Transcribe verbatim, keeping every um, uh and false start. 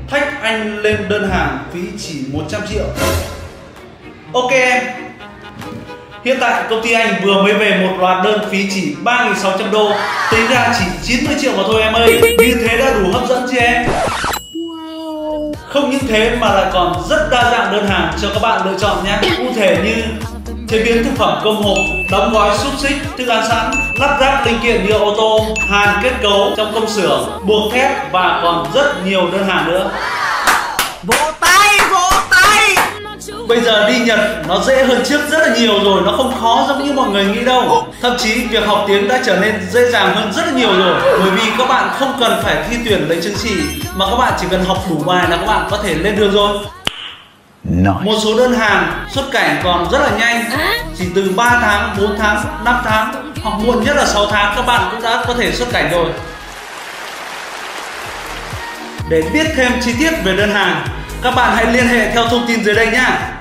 Thách anh lên đơn hàng phí chỉ một trăm triệu. Ok em. Hiện tại công ty anh vừa mới về một loạt đơn phí chỉ ba nghìn sáu trăm đô, tính ra chỉ chín mươi triệu mà thôi em ơi. Như thế đã đủ hấp dẫn chưa em? Không những thế mà lại còn rất đa dạng đơn hàng cho các bạn lựa chọn nhé. Cụ thể như chế biến thực phẩm công hộp, đóng gói xúc xích, thức ăn sẵn, lắp ráp linh kiện như ô tô, hàn kết cấu trong công xưởng, buộc thép và còn rất nhiều đơn hàng nữa. Vỗ tay, vỗ tay. Bây giờ đi Nhật nó dễ hơn trước rất là nhiều rồi, nó không khó giống như mọi người nghĩ đâu. Thậm chí việc học tiếng đã trở nên dễ dàng hơn rất là nhiều rồi. Bởi vì các bạn không cần phải thi tuyển lấy chứng chỉ, mà các bạn chỉ cần học đủ bài là các bạn có thể lên đường rồi. Nice. Một số đơn hàng xuất cảnh còn rất là nhanh, chỉ từ ba tháng, bốn tháng, năm tháng hoặc muộn nhất là sáu tháng các bạn cũng đã có thể xuất cảnh rồi. Để biết thêm chi tiết về đơn hàng, các bạn hãy liên hệ theo thông tin dưới đây nhé.